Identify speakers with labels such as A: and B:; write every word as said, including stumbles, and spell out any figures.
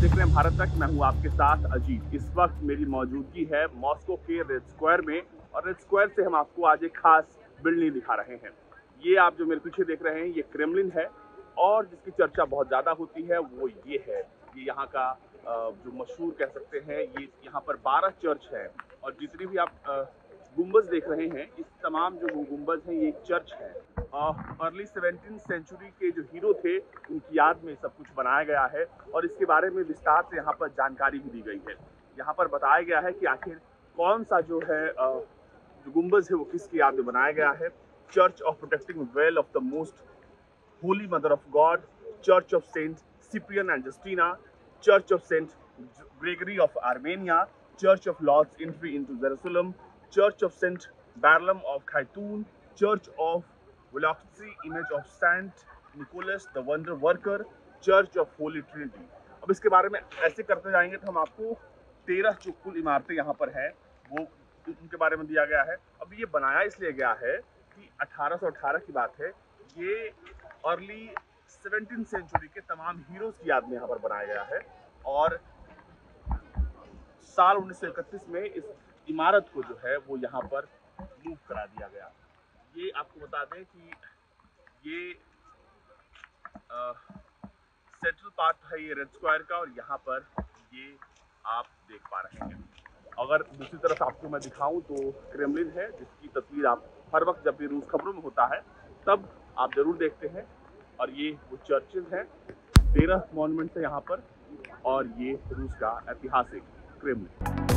A: देख रहे हैं भारत तक। मैं हूं आपके साथ अजीत। इस वक्त मेरी मौजूदगी है मॉस्को के रेड स्क्वायर में, और रेड स्क्वायर से हम आपको आज एक खास बिल्डिंग दिखा रहे हैं। ये आप जो मेरे पीछे देख रहे हैं ये क्रेमलिन है, और जिसकी चर्चा बहुत ज़्यादा होती है वो ये है। ये यहाँ का जो मशहूर कह सकते हैं, ये यहाँ पर बारह चर्च है, और जितनी भी आप गुंबज देख रहे हैं, इस तमाम जो गुंबज हैं ये एक चर्च है। अर्ली सेवनटीन सेंचुरी के जो हीरो थे उनकी याद में सब कुछ बनाया गया है, और इसके बारे में विस्तार से यहाँ पर जानकारी भी दी गई है। यहाँ पर बताया गया है कि आखिर कौन सा जो है जो गुंबज है वो किसकी याद में बनाया गया है। Church of protecting veil of the most holy mother of God, church of saint Cyprian and Justina, church of saint Gregory of Armenia, church of Lord's entry into Jerusalem, church of saint Barlaam of Khutyn, church of Veloxi image of saint Nicholas the wonder worker, church of holy Trinity. अब इसके बारे में ऐसे करते जाएंगे तो हम आपको तेरह जो कुल इमारतें यहाँ पर हैं वो उनके बारे में दिया गया है। अब ये बनाया इसलिए गया है कि अठारह सौ अठारह की बात है, ये अर्ली सेवनटीन सेंचुरी के तमाम हीरोज की याद में यहाँ पर बनाया गया है, और साल उन्नीस सौ इकतीस में इस इमारत को जो है वो यहाँ पर मूव करा दिया गया। ये आपको बता दें कि ये सेंट्रल पार्ट है ये रेड स्क्वायर का, और यहाँ पर ये आप देख पा रहे हैं। अगर दूसरी तरफ आपको मैं दिखाऊं तो क्रेमलिन है, जिसकी तस्वीर आप हर वक्त जब भी रूस खबरों में होता है तब आप जरूर देखते हैं। और ये वो चर्चेज हैं, तेरह मॉन्यूमेंट्स है यहाँ पर, और ये रूस का ऐतिहासिक क्रेमलिन।